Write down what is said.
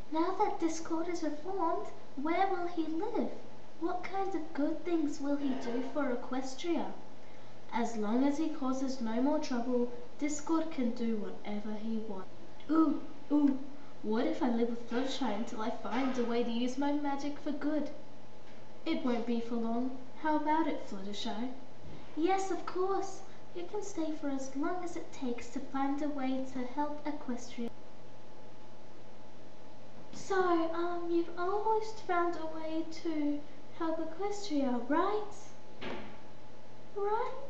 Now that Discord is reformed, where will he live? What kind of good things will he do for Equestria? As long as he causes no more trouble, Discord can do whatever he wants. Ooh, what if I live with Fluttershy until I find a way to use my magic for good? It won't be for long. How about it, Fluttershy? Yes, of course. You can stay for as long as it takes to find a way to help Equestria. So, you've almost found a way to help Equestria, right? Right?